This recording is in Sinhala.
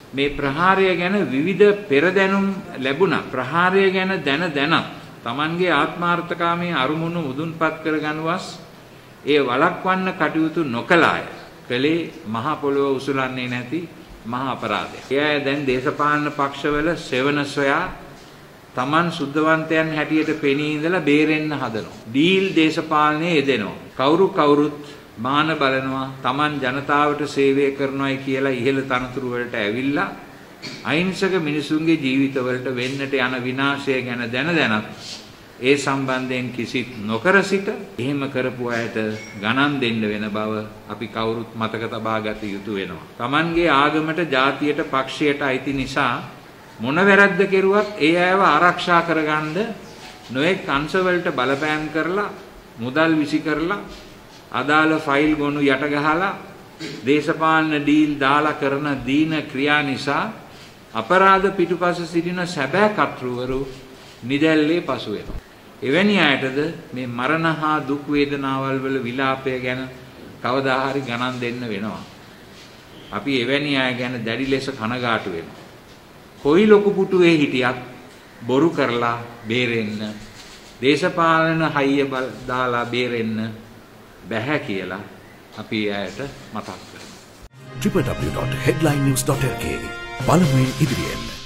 මේ ප්‍රහාරය ගැන විවිධ පෙරදැනුම් ලැබුණා. ප්‍රහාරය ගැන දැන තමන්ගේ ආත්මාර්ථකාමී අරමුණු මුදුන්පත් කරගනුවස් ඒ වළක්වන්න කටයුතු නොකළාය. කලේ මහ පොළොව උසුලන්නේ නැති මහා අපරාධයක්. එය දැන් දේශපාලන පක්ෂවල සෙවණ සොයා තමන් සුද්ධවන්තයන් හැටියට පෙනී ඉඳලා බේරෙන්න හදනවා. ඩීල් දේශපාලනයේ යෙදෙනවා. කවුරුත් මාන බලනවා. තමන් ජනතාවට සේවය කරනවායි කියලා ඉහළ තනතුරු වලට ඇවිල්ලා අහිංසක මිනිසුන්ගේ ජීවිතවලට වෙන්නට යන විනාශය ගැන දැනත් ඒ සම්බන්ධයෙන් කිසිත් නොකර සිට එහෙම කරපු අයට ගණන් දෙන්න වෙන බව අපි කවුරුත් මතක තබා ගත යුතු වෙනවා. තමන්ගේ ආගමට, ජාතියට, පක්ෂයට අයිති නිසා මොන වැරද්ද කෙරුවත් ඒ අයව ආරක්ෂා කරගන්න නොඑක් අංශවලට බලපෑම් කරලා මුදල් විසි කරලා අදාළ ෆයිල් ගොනු යට ගහලා දේශපාලන ඩීල් දාලා කරන දීන ක්‍රියා නිසා අපරාධ පිටුපස සිටින සැබෑ කර්තෘවරු නිදැල්ලේ පසු වෙනවා. එවැනි අයටද මේ මරණ හා දුක් වේදනාවල් වල විලාපය ගැන කවදා හරි ගණන් දෙන්න වෙනවා. අපි එවැනි අය ගැන දැඩි ලෙස කනගාටු වෙනවා. කොයි ලොකු පුටුවේ හිටියත් බොරු කරලා බේරෙන්න, දේශපාලන හයිය දාලා බේරෙන්න බැහැ කියලා අපි ඇයට මතක් කරනවා. www.headlinenews.lk බලමු ඉදිරියෙන්